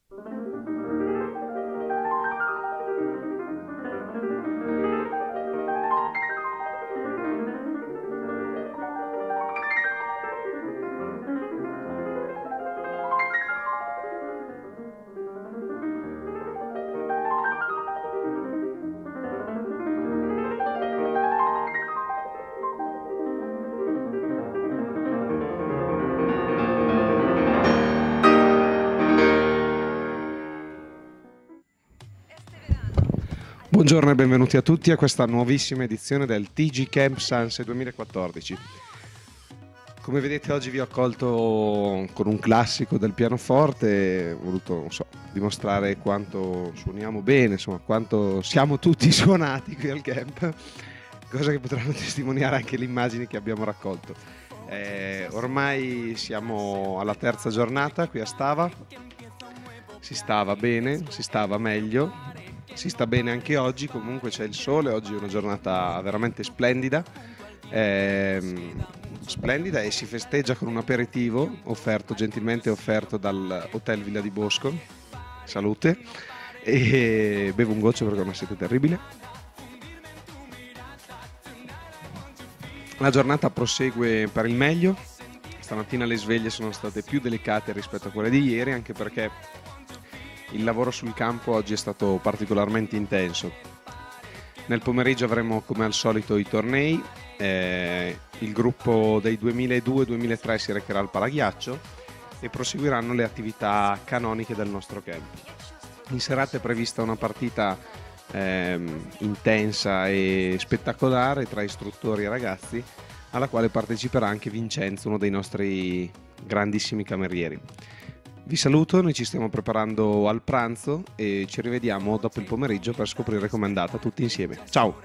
Buongiorno e benvenuti a tutti a questa nuovissima edizione del TG Camp Sanse 2014. Come vedete oggi vi ho accolto con un classico del pianoforte, ho voluto dimostrare quanto suoniamo bene, insomma quanto siamo tutti suonati qui al camp, cosa che potranno testimoniare anche le immagini che abbiamo raccolto. Ormai siamo alla terza giornata qui a Stava, si stava bene, si stava meglio. Si sta bene anche oggi, comunque c'è il sole, oggi è una giornata veramente splendida e si festeggia con un aperitivo gentilmente offerto dal Hotel Villa di Bosco, salute, e bevo un goccio perché ho una sete terribile. La giornata prosegue per il meglio, stamattina le sveglie sono state più delicate rispetto a quelle di ieri, anche perché il lavoro sul campo oggi è stato particolarmente intenso. Nel pomeriggio avremo come al solito i tornei, il gruppo dei 2002-2003 si recherà al Palaghiaccio e proseguiranno le attività canoniche del nostro camp. In serata è prevista una partita intensa e spettacolare tra istruttori e ragazzi, alla quale parteciperà anche Vincenzo, uno dei nostri grandissimi camerieri. Vi saluto, noi ci stiamo preparando al pranzo e ci rivediamo dopo il pomeriggio per scoprire com'è andata tutti insieme. Ciao!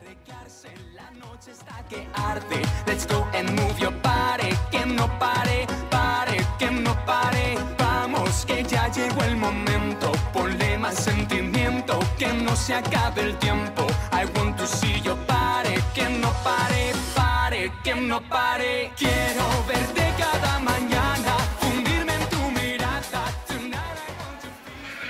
Let's go and move your body, que no pare, pare, que no pare. Vamos, que ya llegó el momento. Ponle más sentimiento, que no se acabe el tiempo. I want to see your body, que no pare, pare, que no pare. Quiero verte cada mañana, fundirme en tu mirada. Tonight I want to...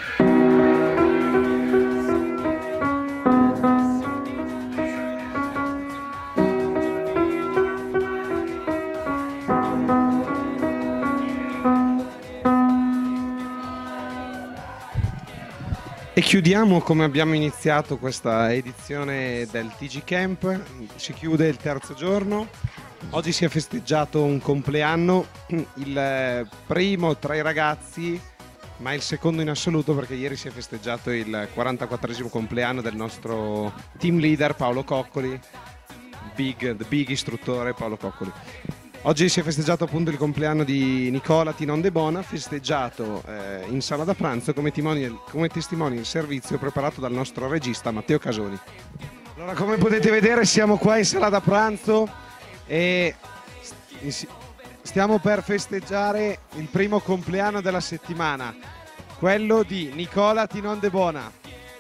E chiudiamo come abbiamo iniziato questa edizione del TG Camp, si chiude il terzo giorno, oggi si è festeggiato un compleanno, il primo tra i ragazzi, ma il secondo in assoluto perché ieri si è festeggiato il 44esimo compleanno del nostro team leader Paolo Coccoli, the big istruttore Paolo Coccoli. Oggi si è festeggiato appunto il compleanno di Nicola Tinon de Bona, festeggiato in sala da pranzo come testimoni il servizio preparato dal nostro regista Matteo Casoni. Allora, come potete vedere siamo qua in sala da pranzo e stiamo per festeggiare il primo compleanno della settimana, quello di Nicola Tinon de Bona.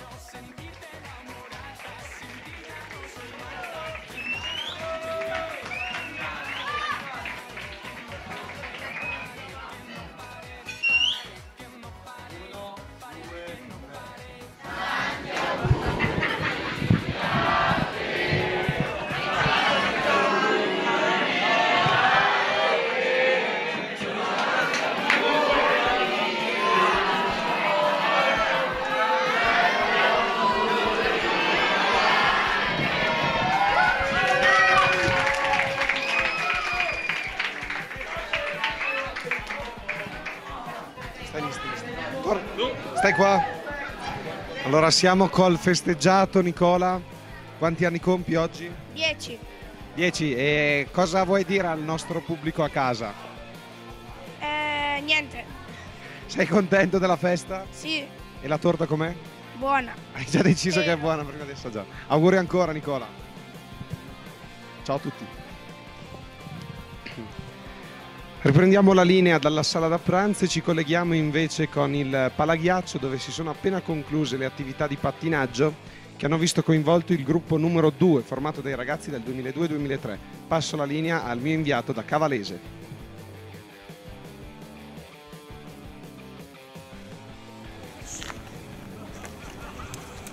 Stai qua? Allora siamo col festeggiato Nicola. Quanti anni compi oggi? 10. 10. E cosa vuoi dire al nostro pubblico a casa? Niente. Sei contento della festa? Sì, E la torta com'è? buona. Hai già deciso Sì. che è buona prima di assaggiare. Auguri ancora Nicola. Ciao a tutti. Riprendiamo la linea dalla sala da pranzo e ci colleghiamo invece con il Palaghiaccio, dove si sono appena concluse le attività di pattinaggio che hanno visto coinvolto il gruppo numero 2 formato dai ragazzi del 2002-2003. Passo la linea al mio inviato da Cavalese.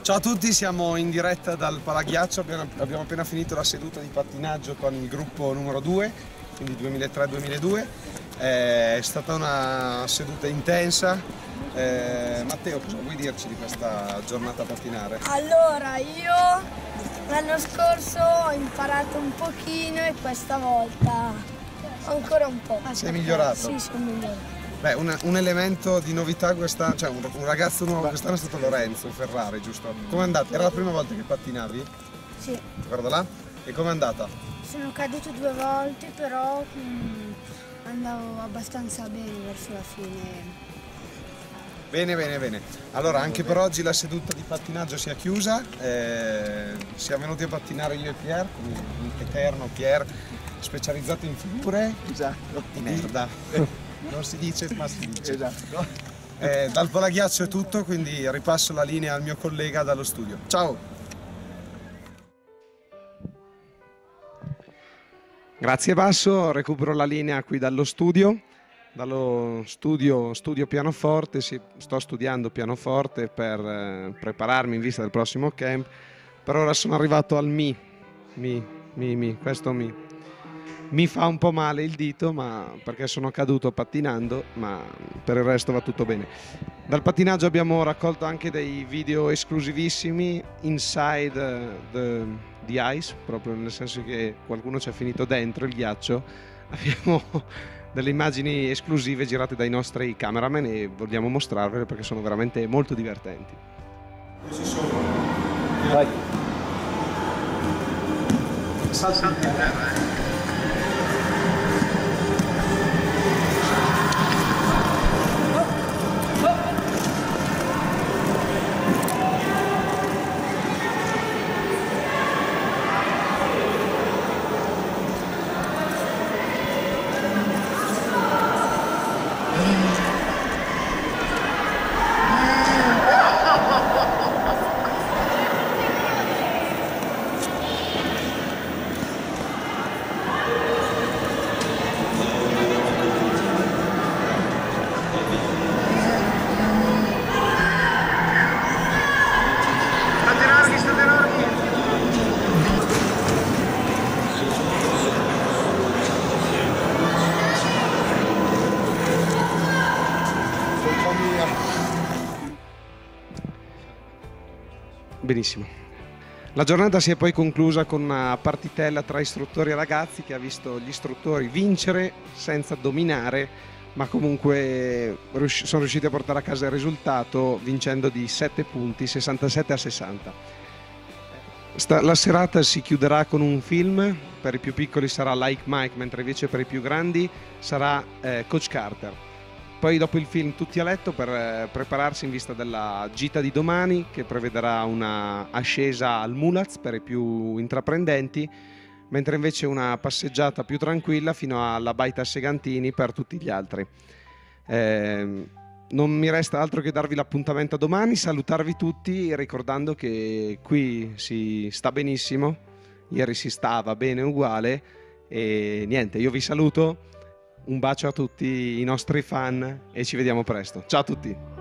Ciao a tutti, siamo in diretta dal Palaghiaccio, abbiamo appena finito la seduta di pattinaggio con il gruppo numero 2, quindi 2003-2002. È stata una seduta intensa. Matteo, cosa vuoi dirci di questa giornata a pattinare? Allora, io l'anno scorso ho imparato un pochino e questa volta ancora un po'. Sei migliorato? Sì, sono migliorato. Beh, un elemento di novità quest'anno, cioè un ragazzo nuovo quest'anno è stato Lorenzo Ferrari, giusto? Com'è andata? Era la prima volta che pattinavi? Sì. Guarda là. E com'è andata? Sono caduto 2 volte, però andavo abbastanza bene verso la fine. Bene. Allora, anche per oggi la seduta di pattinaggio si è chiusa. Siamo venuti a pattinare io e Pier, con un eterno Pier, specializzato in figure. Esatto. Di merda. Non si dice, ma si dice. Esatto. Dal Palaghiaccio è tutto, quindi ripasso la linea al mio collega dallo studio. Ciao! Grazie Basso, recupero la linea qui dallo studio pianoforte. Sto studiando pianoforte per prepararmi in vista del prossimo camp. Per ora sono arrivato al questo mi fa un po' male il dito, ma perché sono caduto pattinando, ma per il resto va tutto bene. Dal pattinaggio abbiamo raccolto anche dei video esclusivissimi inside the ice, proprio nel senso che qualcuno ci è finito dentro il ghiaccio. Abbiamo delle immagini esclusive girate dai nostri cameraman e vogliamo mostrarvele perché sono veramente molto divertenti. Vai. Salsa in terra, Benissimo. La giornata si è poi conclusa con una partitella tra istruttori e ragazzi che ha visto gli istruttori vincere senza dominare, ma comunque sono riusciti a portare a casa il risultato vincendo di 7 punti, 67-60. La serata si chiuderà con un film, per i più piccoli sarà Like Mike, mentre invece per i più grandi sarà Coach Carter. Poi dopo il film tutti a letto per prepararsi in vista della gita di domani, che prevederà una ascesa al Mulaz per i più intraprendenti, mentre invece una passeggiata più tranquilla fino alla Baita Segantini per tutti gli altri. Non mi resta altro che darvi l'appuntamento a domani, salutarvi tutti ricordando che qui si sta benissimo, ieri si stava bene uguale e niente, io vi saluto. Un bacio a tutti i nostri fan e ci vediamo presto. Ciao a tutti!